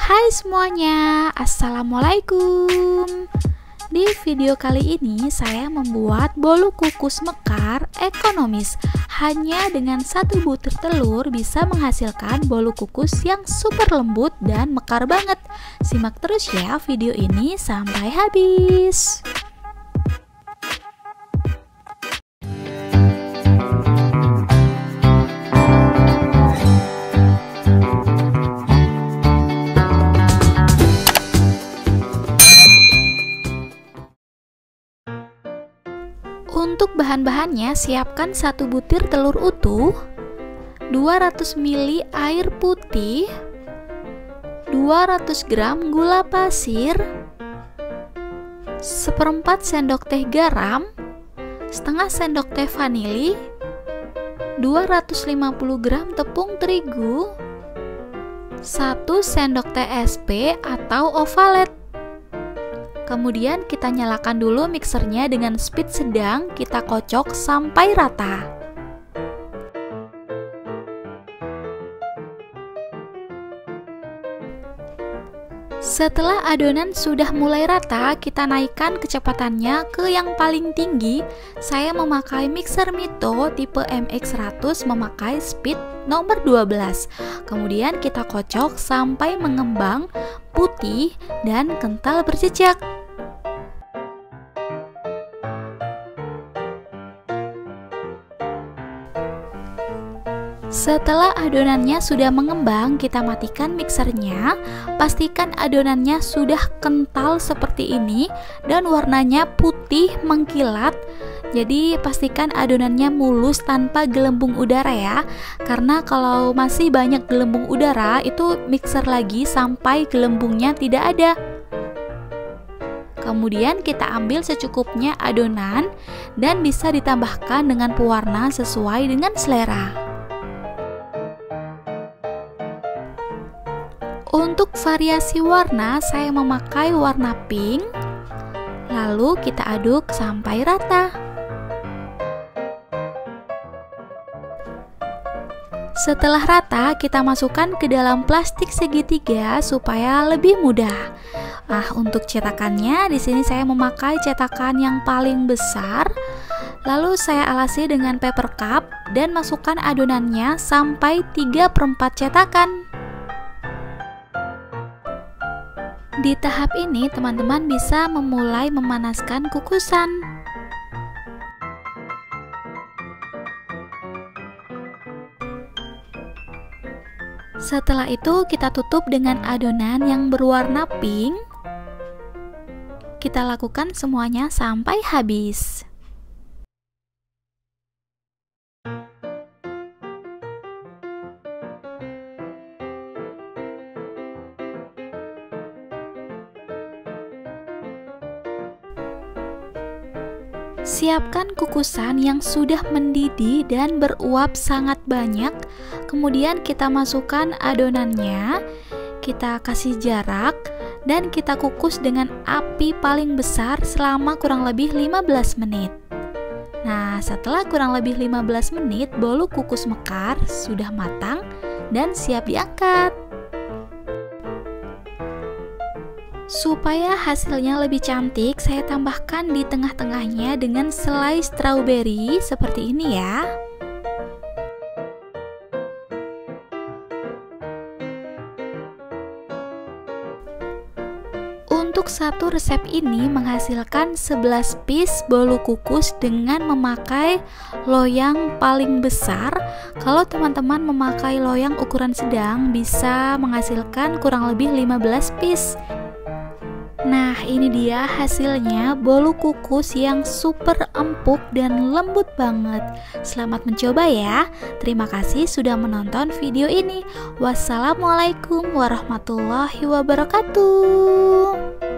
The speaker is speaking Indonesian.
Hai semuanya, Assalamualaikum. Di video kali ini saya membuat bolu kukus mekar ekonomis. Hanya dengan satu butir telur bisa menghasilkan bolu kukus yang super lembut dan mekar banget. Simak terus ya video ini sampai habis. Untuk bahan-bahannya, siapkan 1 butir telur utuh, 200 ml air putih, 200 gram gula pasir, 1/4 sendok teh garam, setengah sendok teh vanili, 250 gram tepung terigu, 1 sendok teh SP atau ovalet. Kemudian kita nyalakan dulu mixernya dengan speed sedang, kita kocok sampai rata. Setelah adonan sudah mulai rata, kita naikkan kecepatannya ke yang paling tinggi. Saya memakai mixer Mito tipe MX100 memakai speed nomor 12. Kemudian kita kocok sampai mengembang, putih, dan kental berjejak. Setelah adonannya sudah mengembang, kita matikan mixernya. Pastikan adonannya sudah kental seperti ini dan warnanya putih mengkilat. Jadi pastikan adonannya mulus tanpa gelembung udara ya. Karena kalau masih banyak gelembung udara, itu mixer lagi sampai gelembungnya tidak ada. Kemudian kita ambil secukupnya adonan dan bisa ditambahkan dengan pewarna sesuai dengan selera. Untuk variasi warna, saya memakai warna pink. Lalu kita aduk sampai rata. Setelah rata, kita masukkan ke dalam plastik segitiga supaya lebih mudah. Nah, untuk cetakannya di sini saya memakai cetakan yang paling besar. Lalu saya alasi dengan paper cup dan masukkan adonannya sampai 3/4 cetakan. Di tahap ini teman-teman bisa memulai memanaskan kukusan. Setelah itu kita tutup dengan adonan yang berwarna pink. Kita lakukan semuanya sampai habis. Siapkan kukusan yang sudah mendidih dan beruap sangat banyak. Kemudian kita masukkan adonannya, kita kasih jarak, dan kita kukus dengan api paling besar selama kurang lebih 15 menit. Nah, setelah kurang lebih 15 menit, bolu kukus mekar sudah matang dan siap diangkat. Supaya hasilnya lebih cantik, saya tambahkan di tengah-tengahnya dengan selai strawberry seperti ini ya. Untuk satu resep ini menghasilkan 11 piece bolu kukus dengan memakai loyang paling besar. Kalau teman-teman memakai loyang ukuran sedang bisa menghasilkan kurang lebih 15 piece. Nah, ini dia hasilnya bolu kukus yang super empuk dan lembut banget. Selamat mencoba ya. Terima kasih sudah menonton video ini. Wassalamualaikum warahmatullahi wabarakatuh.